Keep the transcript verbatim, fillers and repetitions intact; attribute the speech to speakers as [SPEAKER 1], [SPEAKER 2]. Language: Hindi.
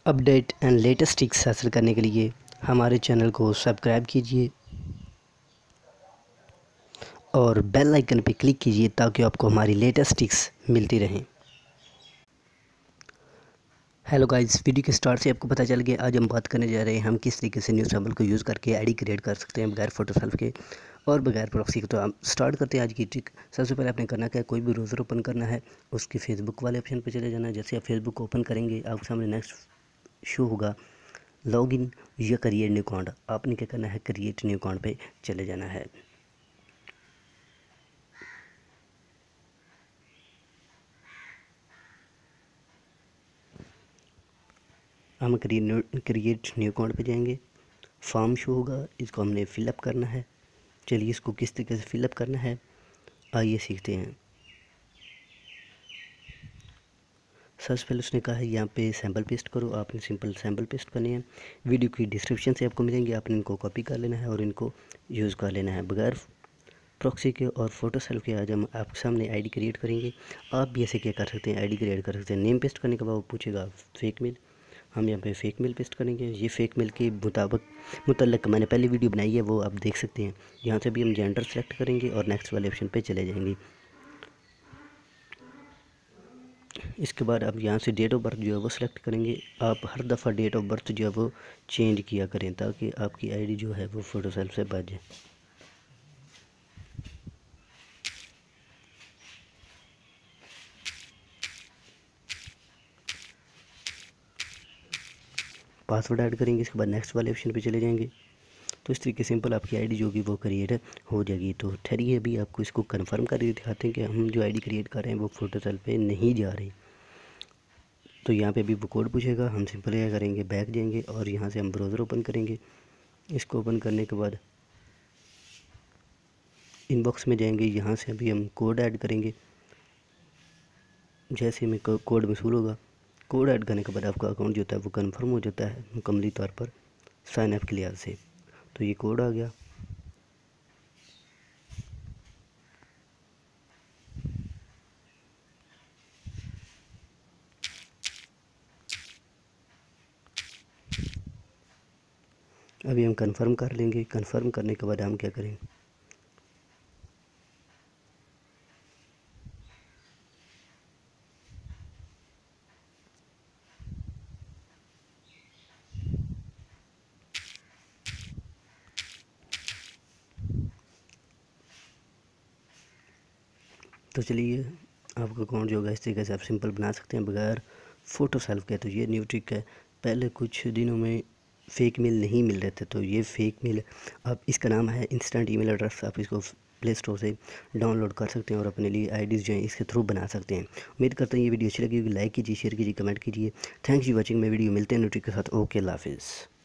[SPEAKER 1] अपडेट एंड लेटेस्ट टिप्स हासिल करने के लिए हमारे चैनल को सब्सक्राइब कीजिए और बेल आइकन पर क्लिक कीजिए ताकि आपको हमारी लेटेस्ट टिप्स मिलती रहें। हेलो गाइस, वीडियो के स्टार्ट से आपको पता चल गया आज हम बात करने जा रहे हैं हम किस तरीके से न्यूज़ सैम्पल को यूज़ करके आईडी क्रिएट कर सकते हैं बगैर फोटोसेल्फ के और बगैर प्रॉक्सी के। तो हम स्टार्ट करते हैं आज की ट्रिक। सबसे पहले आपने करना क्या है, कोई भी ब्राउज़र ओपन करना है, उसके फेसबुक वाले ऑप्शन पर चले जाना है। जैसे आप फेसबुक ओपन करेंगे आपके सामने नेक्स्ट शो होगा लॉगिन या क्रिएट न्यू अकाउंट। आपने क्या करना है, क्रिएट न्यू अकाउंट पे चले जाना है। हम क्रिएट न्यू अकाउंट पे जाएंगे, फॉर्म शो होगा, इसको हमने फिलअप करना है। चलिए इसको किस तरीके से फिलअप करना है आइए सीखते हैं। सबसे पहले उसने कहा है यहाँ पे सैम्पल पेस्ट करो, आपने सिंपल सैम्पल पेस्ट करने हैं। वीडियो की डिस्क्रिप्शन से आपको मिलेंगे, आपने इनको कॉपी कर लेना है और इनको यूज़ कर लेना है बगैर प्रॉक्सी के और फोटोसेल्फ के। आज हम आपके सामने आईडी क्रिएट करेंगे। आप भी ऐसे क्या कर सकते हैं, आईडी क्रिएट कर सकते हैं। नेम पेस्ट करने के बाद वो पूछेगा फेक मेल, हम यहाँ पे फेक मेल पेस्ट करेंगे। ये फेक मेल के मुताबिक मुतल्लक मैंने पहले वीडियो बनाई है, वो आप देख सकते हैं। यहाँ से भी हम जेंडर सेलेक्ट करेंगे और नेक्स्ट वाले ऑप्शन पे चले जाएंगे। इसके बाद आप यहाँ से डेट ऑफ बर्थ जो है वो सिलेक्ट करेंगे। आप हर दफ़ा डेट ऑफ बर्थ जो है वो चेंज किया करें ताकि आपकी आईडी जो है वो फोटोसेल्फ से बच जाए। पासवर्ड ऐड करेंगे, इसके बाद नेक्स्ट वाले ऑप्शन पे चले जाएंगे। तो इस तरीके सिंपल आपकी आईडी जो होगी वो क्रिएट हो जाएगी। तो ठहरिए अभी आपको इसको कंफर्म करके दिखाते हैं कि हम जो आईडी क्रिएट कर रहे हैं वो फोटोसेल्फ पे नहीं जा रही। तो यहाँ पे भी वो कोड पूछेगा, हम सिंपल क्या करेंगे, बैक जाएंगे और यहाँ से हम ब्राउज़र ओपन करेंगे। इसको ओपन करने के बाद इनबॉक्स में जाएंगे, यहाँ से अभी हम कोड ऐड करेंगे। जैसे हमें कोड वसूल होगा, कोड ऐड करने के बाद आपका अकाउंट जो होता है वो कंफर्म हो जाता है मुकम्मली तौर पर साइन अप के लिहाज से। तो ये कोड आ गया। अभी हम कंफर्म कर लेंगे। कंफर्म करने के बाद हम क्या करें, तो चलिए आपका अकाउंट जो होगा इस तरीके से आप सिंपल बना सकते हैं बगैर फोटोसेल्फ के। तो ये न्यू ट्रिक है। पहले कुछ दिनों में फ़ेक मेल नहीं मिल रहे थे, तो ये फ़ेक मेल आप, इसका नाम है इंस्टेंट ईमेल एड्रेस। आप इसको प्ले स्टोर से डाउनलोड कर सकते हैं और अपने लिए आईडीज़ जो हैं इसके थ्रू बना सकते हैं। उम्मीद करते हैं ये वीडियो अच्छी लगी होगी। लाइक कीजिए, शेयर कीजिए, कमेंट कीजिए। Thanks for watching. मैं वीडियो मिलते हैं न्यू ट्रिक के साथ। ओके, अल्लाह हाफिज़।